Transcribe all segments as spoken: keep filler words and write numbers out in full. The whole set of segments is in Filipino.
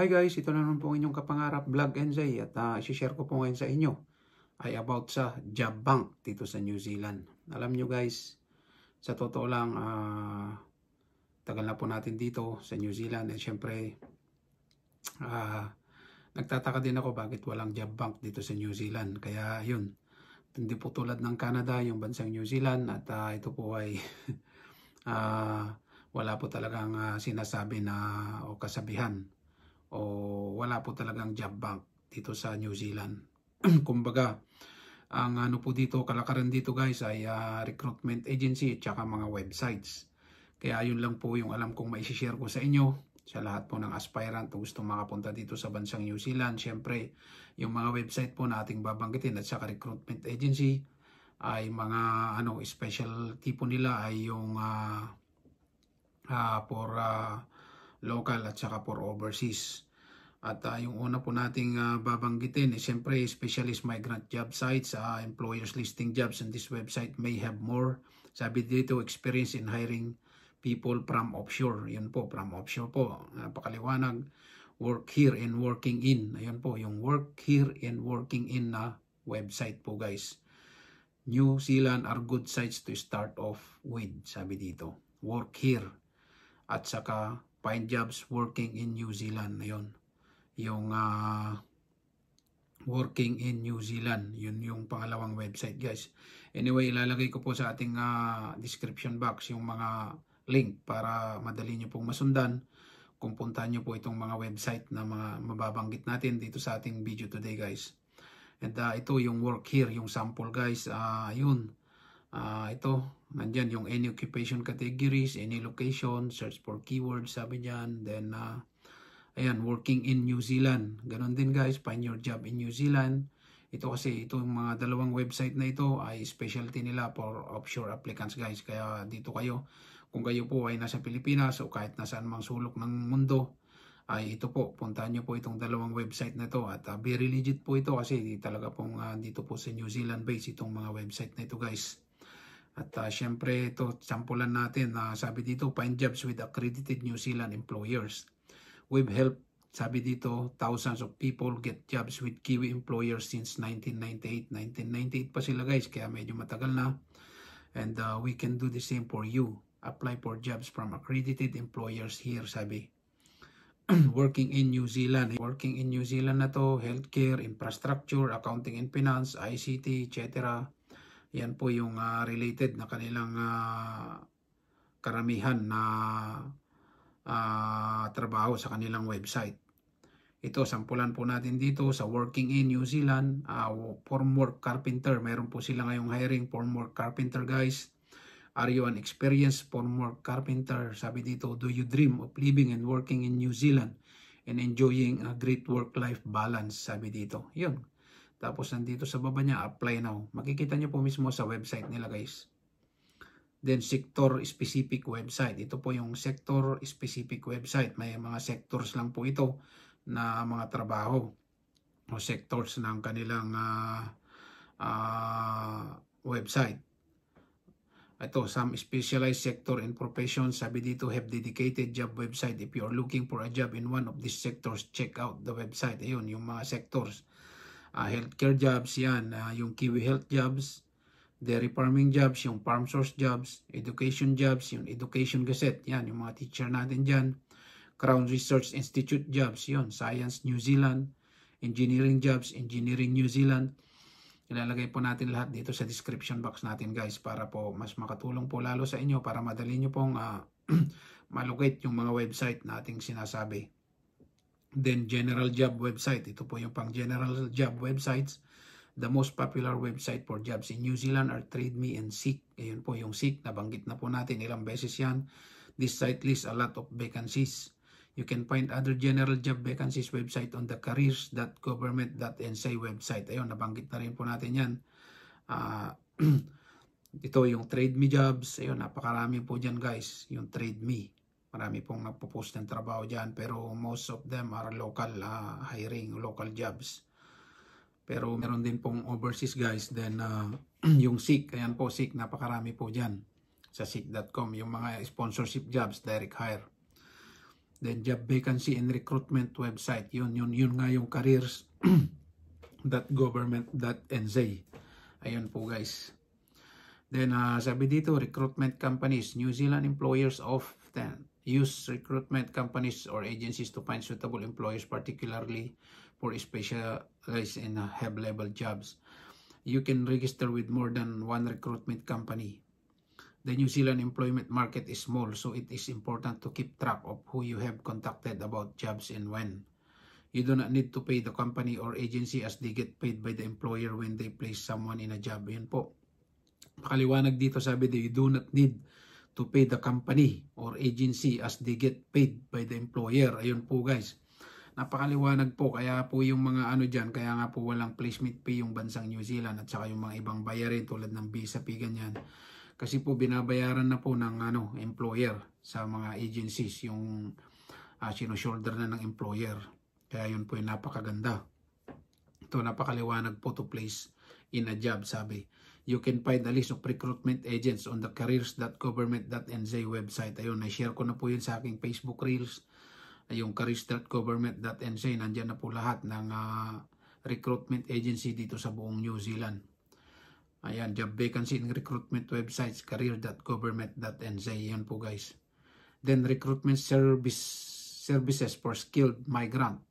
Hi guys, ito na naman po inyong kapangarap vlog N Z at uh, isi-share ko po ngayon sa inyo ay about sa job bank dito sa New Zealand. Alam nyo guys, sa totoo lang, uh, tagal na po natin dito sa New Zealand at syempre uh, nagtataka din ako bakit walang job bank dito sa New Zealand. Kaya yun, hindi po tulad ng Canada, yung bansang New Zealand at uh, ito po ay uh, wala po talagang uh, sinasabi na o kasabihan o wala po talagang job bank dito sa New Zealand. Kumbaga, ang ano po dito, kalakaran dito guys ay uh, recruitment agency at saka mga websites. Kaya yun lang po yung alam kong maisishare ko sa inyo, sa lahat po ng aspirant o gusto makapunta dito sa bansang New Zealand. Siyempre, yung mga website po na ating babanggitin at saka recruitment agency ay mga ano special tipo nila ay yung uh, uh, for uh, local at saka for overseas. At uh, yung una po nating uh, babanggitin is siyempre specialist migrant job sites, uh, employers listing jobs on this website may have more. Sabi dito, experience in hiring people from offshore. Yun po, from offshore po. Napakaliwanag. Work here and working in. Ayun po, yung work here and working in na website po guys. New Zealand are good sites to start off with. Sabi dito, work here. At saka find jobs working in New Zealand. Ayun. Yung uh, working in New Zealand. Yun yung pangalawang website guys. Anyway, ilalagay ko po sa ating uh, description box yung mga link para madali nyo pong masundan kung puntahan nyo po itong mga website na mga mababanggit natin dito sa ating video today guys. And uh, ito yung work here, yung sample guys. Uh, yun. Uh, ito, nandyan yung any occupation categories, any location, search for keywords, sabi dyan. Then, uh, ayan, working in New Zealand. Ganon din guys, find your job in New Zealand. Ito kasi, ito yung mga dalawang website na ito ay specialty nila for offshore applicants guys. Kaya dito kayo, kung kayo po ay nasa Pilipinas o kahit nasaan mang sulok ng mundo, ay ito po, puntahan nyo po itong dalawang website na ito. At uh, very legit po ito kasi di talaga pong uh, dito po sa New Zealand based itong mga website na ito guys. At uh, syempre ito, sampulan natin. Uh, sabi dito, find jobs with accredited New Zealand employers. We've helped, sabi dito, thousands of people get jobs with Kiwi employers since nineteen ninety-eight. nineteen ninety-eight pa sila guys, kaya medyo matagal na. And uh, we can do the same for you. Apply for jobs from accredited employers here, sabi. Working in New Zealand. Working in New Zealand na to, healthcare, infrastructure, accounting and finance, I C T, et cetera. Yan po yung uh, related na kanilang uh, karamihan na uh, trabaho sa kanilang website. Ito, sampulan po natin dito sa working in New Zealand. Uh, formwork carpenter. Meron po sila ngayong hiring formwork carpenter guys. Are you an experienced formwork carpenter? Sabi dito, do you dream of living and working in New Zealand and enjoying a great work-life balance? Sabi dito. Yun. Tapos nandito sa baba niya, apply now. Makikita niyo po mismo sa website nila guys. Then sector-specific website. Ito po yung sector-specific website. May mga sectors lang po ito na mga trabaho o sectors ng kanilang uh, uh, website. Ito, some specialized sector and professions. Sabi dito, have dedicated job website. If you are looking for a job in one of these sectors, check out the website. Ayun, yung mga sectors. Uh, healthcare jobs, yan. Uh, yung Kiwi Health jobs. Dairy farming jobs, yung farm source jobs. Education jobs, yung Education Gazette. Yan, yung mga teacher natin dyan. Crown Research Institute jobs, yun. Science New Zealand. Engineering jobs, Engineering New Zealand. Ilalagay po natin lahat dito sa description box natin guys para po mas makatulong po lalo sa inyo para madali nyo pong uh, malocate yung mga website na ating sinasabi. Then general job website. Ito po yung pang general job websites. The most popular website for jobs in New Zealand are TradeMe and Seek. Ayun po yung Seek. Nabanggit na po natin ilang beses yan. This site lists a lot of vacancies. You can find other general job vacancies website on the careers dot government dot n z website. Ayun, nabanggit na rin po natin yan. Uh, ito yung TradeMe jobs. Ayun, napakarami po dyan guys. Yung TradeMe. Marami pong nagpo-post ng trabaho dyan. Pero most of them are local uh, hiring, local jobs. Pero meron din pong overseas guys. Then uh, yung Seek. Ayan po, Seek. Napakarami po dyan. Sa seek dot com. Yung mga sponsorship jobs, direct hire. Then job vacancy and recruitment website. Yun, yun, yun nga yung careers dot government dot n z. Ayun po guys. Then uh, sabi dito, recruitment companies. New Zealand employers often use recruitment companies or agencies to find suitable employers, particularly for specialized in uh, high-level jobs. You can register with more than one recruitment company. The New Zealand employment market is small, so it is important to keep track of who you have contacted about jobs and when. You do not need to pay the company or agency as they get paid by the employer when they place someone in a job. Yun po. Pakaliwanag dito, sabi dito, you do not need to pay the company or agency as they get paid by the employer. Ayun po guys. Napakaliwanag po. Kaya po yung mga ano dyan, kaya nga po walang placement fee yung bansang New Zealand at saka yung mga ibang bayarin tulad ng visa fee ganyan. Kasi po binabayaran na po ng ano, employer sa mga agencies yung uh, sinushoulder na ng employer. Kaya yun po yung napakaganda. Ito napakaliwanag po to place in a job, sabi. You can find a list of recruitment agents on the careers dot government dot n z website. Ayun, na-share ko na po yun sa aking Facebook Reels. Yung careers dot government dot n z, nandyan na po lahat ng uh, recruitment agency dito sa buong New Zealand. Ayan, job vacancy and recruitment websites, career dot government dot n z. Yan po guys. Then recruitment service services for skilled migrant.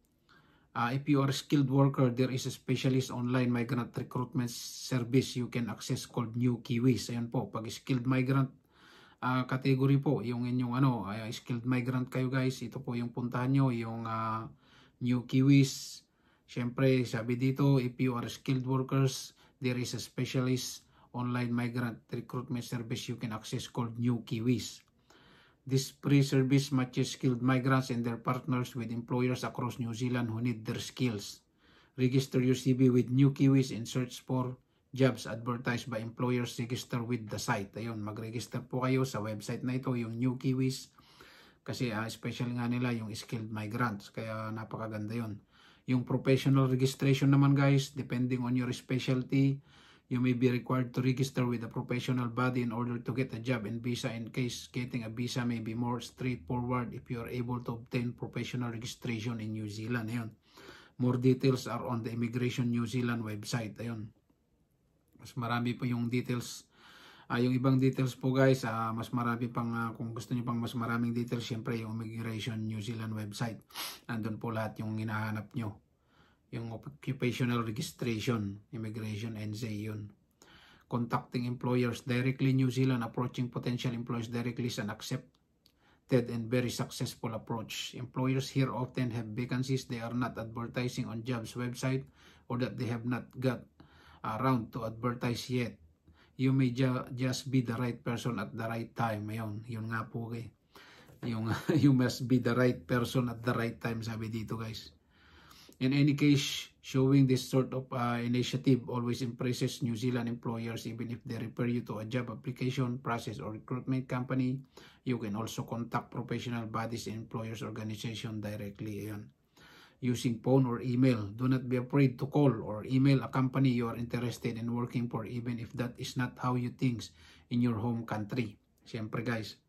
Uh, if you are a skilled worker, there is a specialist online migrant recruitment service you can access called New Kiwis. Ayan po, pag skilled migrant uh, category po, yung inyong ano, uh, skilled migrant kayo guys, ito po yung puntahan nyo, yung uh, New Kiwis. Siyempre, sabi dito, if you are skilled workers, there is a specialist online migrant recruitment service you can access called New Kiwis. This free service matches skilled migrants and their partners with employers across New Zealand who need their skills. Register your C V with New Kiwis and search for jobs advertised by employers. Register with the site. Ayun, mag-register po kayo sa website na ito, yung New Kiwis. Kasi uh, special nga nila yung skilled migrants. Kaya napakaganda yun. Yung professional registration naman guys, depending on your specialty, you may be required to register with a professional body in order to get a job and visa. In case getting a visa may be more straightforward if you are able to obtain professional registration in New Zealand. Ayun. More details are on the Immigration New Zealand website. Ayun. Mas marami po yung details. Uh, yung ibang details po guys, uh, mas marami pang, uh, kung gusto niyo pang mas maraming details, syempre yung Immigration New Zealand website. Nandun po lahat yung hinahanap nyo. Yung occupational registration, Immigration N Z yun. Contacting employers directly, New Zealand approaching potential employers directly is an accepted and very successful approach. Employers here often have vacancies they are not advertising on jobs website or that they have not got around to advertise yet. You may ju just be the right person at the right time. Ayun, yun nga po eh. Yung, you must be the right person at the right time, sabi dito guys. In any case, showing this sort of uh, initiative always impresses New Zealand employers even if they refer you to a job application process or recruitment company. You can also contact professional bodies and employers organization directly. Ayun. Using phone or email. Do not be afraid to call or email a company you are interested in working for even if that is not how you think in your home country. Siyempre guys.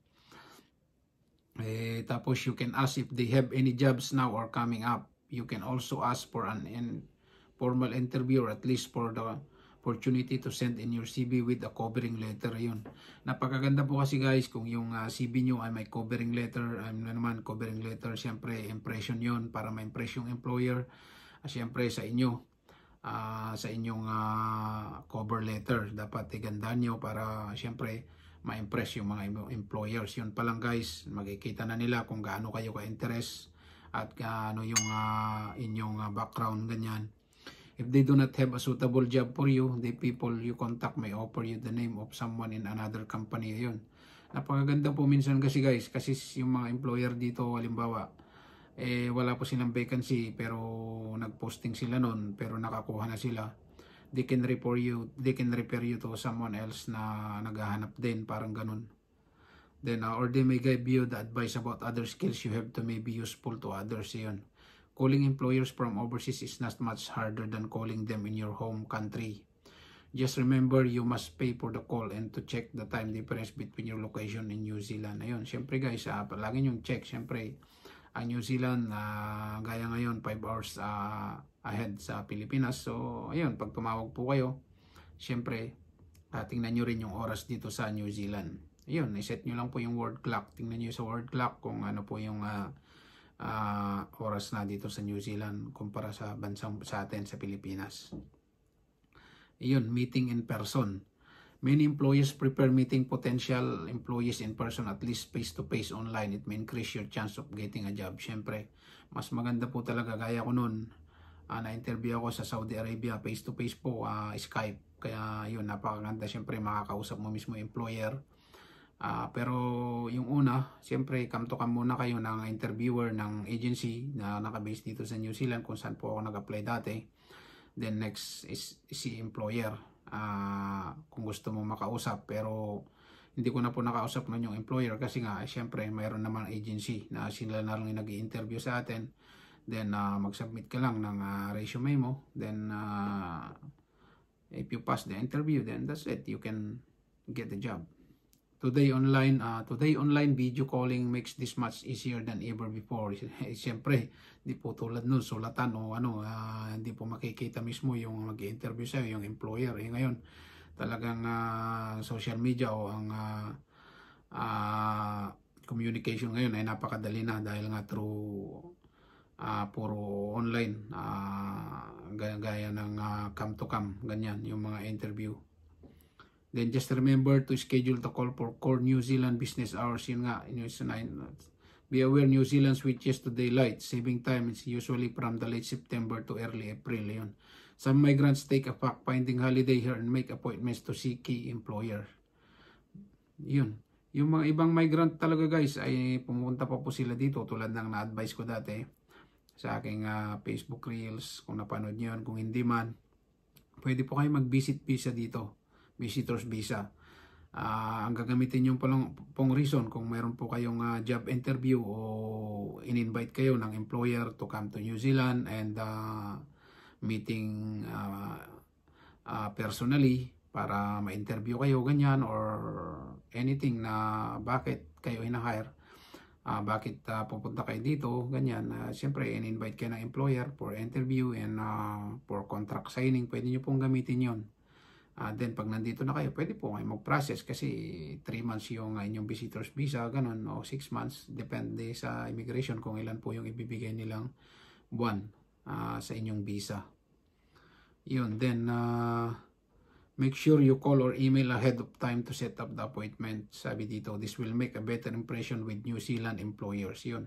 Eh, tapos you can ask if they have any jobs now or coming up. You can also ask for an informal interview or at least for the opportunity to send in your C V with a covering letter. Ayun. Napakaganda po kasi guys kung yung uh, C V nyo ay may covering letter. Ano naman, covering letter, siyempre impression yon para ma-impress yung employer. Uh, siyempre sa inyo, uh, sa inyong uh, cover letter, dapat igandaan nyo para siyempre ma-impress yung mga employers. Yun pa lang guys, makikita na nila kung gaano kayo ka-interest at uh, ano yung uh, inyong uh, background, ganyan. If they do not have a suitable job for you, the people you contact may offer you the name of someone in another company. Ayun. Napakaganda po minsan kasi guys, kasi yung mga employer dito, halimbawa, eh wala po silang vacancy pero nagposting sila nun, pero nakakuha na sila. They can refer you, they can refer you to someone else na naghahanap din, parang ganun. Then, uh, or they may give you the advice about other skills you have to may be useful to others. Ayun. Calling employers from overseas is not much harder than calling them in your home country. Just remember, you must pay for the call and to check the time difference between your location in New Zealand. Ayun, syempre guys, ah, palagi yung check, syempre, Ang New Zealand, uh, gaya ngayon, five hours uh, ahead sa Pilipinas. So, ayun, pag tumawag po kayo, syempre, uh, tingnan nyo rin yung oras dito sa New Zealand. Ayun, iset nyo lang po yung world clock. Tingnan nyo sa world clock kung ano po yung uh, uh, oras na dito sa New Zealand kumpara sa bansang sa atin sa Pilipinas. Ayun, meeting in person. Many employers prefer meeting potential employees in person, at least face-to-face. Online. It may increase your chance of getting a job. Siyempre, mas maganda po talaga. Gaya ko noon, uh, na-interview ako sa Saudi Arabia, face-to-face po, uh, Skype. Kaya yun, napakaganda. Siyempre, makakausap mo mismo employer. Uh, pero yung una, siyempre, come to come muna kayo ng interviewer ng agency na nakabase dito sa New Zealand kung saan po ako nag-apply dati. Then next is, is si employer. Uh, kung gusto mo makausap, pero hindi ko na po nakausap nun yung employer kasi nga, eh, syempre, mayroon naman agency na sila na lang nag-i-interview sa atin. Then, uh, mag-submit ka lang ng uh, resume mo. Then, uh, if you pass the interview, then that's it. You can get the job. Today online, uh, today online video calling makes this much easier than ever before. Siyempre, di po tulad nun, sulatan o ano, uh, hindi po makikita mismo yung mag-interview sa'yo, yung employer. Eh, ngayon, talagang uh, social media o ang uh, uh, communication ngayon ay napakadali na dahil nga through uh, puro online, uh, gaya, gaya ng uh, cam to cam, ganyan, yung mga interview. Then just remember to schedule the call for core New Zealand business hours. Yun nga, news nine. Be aware New Zealand switches to daylight. Saving time is usually from the late September to early April. Yun. Some migrants take a fact-finding holiday here and make appointments to see key employer. Yun. Yung mga ibang migrant talaga guys ay pumunta pa po sila dito tulad ng na-advise ko dati sa aking uh, Facebook Reels. Kung napanood nyo yun, kung hindi man, pwede po kayo mag-visit visa dito. Visitors visa. Uh, ang gagamitin nyo palang pong reason kung meron po kayong uh, job interview o in-invite kayo ng employer to come to New Zealand and uh, meeting uh, uh, personally para ma-interview kayo ganyan or anything na bakit kayo hina-hire, uh, bakit uh, pupunta kayo dito ganyan. Uh, Siyempre in-invite kayo ng employer for interview and uh, for contract signing. Pwede nyo pong gamitin yon. Uh, then pag nandito na kayo, pwede po kayo mag-process kasi three months yung uh, inyong visitors visa, ganun, o six months, depende sa immigration kung ilan po yung ibibigay nilang buwan uh, sa inyong visa. Yun, then uh, make sure you call or email ahead of time to set up the appointment. Sabi dito, this will make a better impression with New Zealand employers. Yun.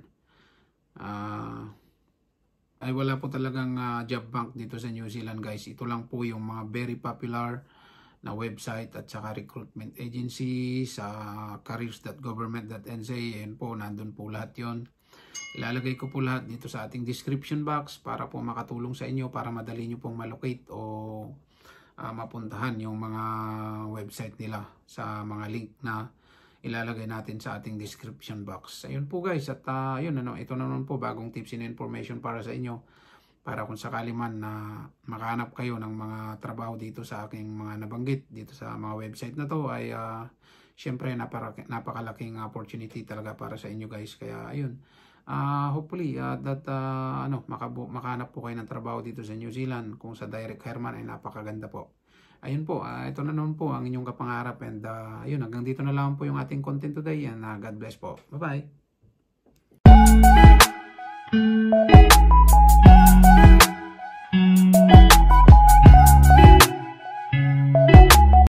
Uh, ay wala po talagang uh, job bank dito sa New Zealand guys. Ito lang po yung mga very popular na website at saka recruitment agency sa careers dot government dot n z. Yan po, nandun po lahat yon. Ilalagay ko po lahat dito sa ating description box para po makatulong sa inyo para madali nyo pong malocate o uh, mapuntahan yung mga website nila sa mga link na ilalagay natin sa ating description box. Ayun po guys, at uh, yun, ano, ito naman po bagong tips and information para sa inyo para kung sakali man na makahanap kayo ng mga trabaho dito sa aking mga nabanggit dito sa mga website na to ay uh, syempre napaka, napakalaking opportunity talaga para sa inyo guys. Kaya ayun, uh, hopefully uh, that uh, ano, makabu makahanap po kayo ng trabaho dito sa New Zealand. Kung sa direct hire man ay napakaganda po. Ayun po, uh, ito na naman po ang inyong kapangarap and uh, ayun, hanggang dito na lang po yung ating content today and uh, God bless po. Bye bye.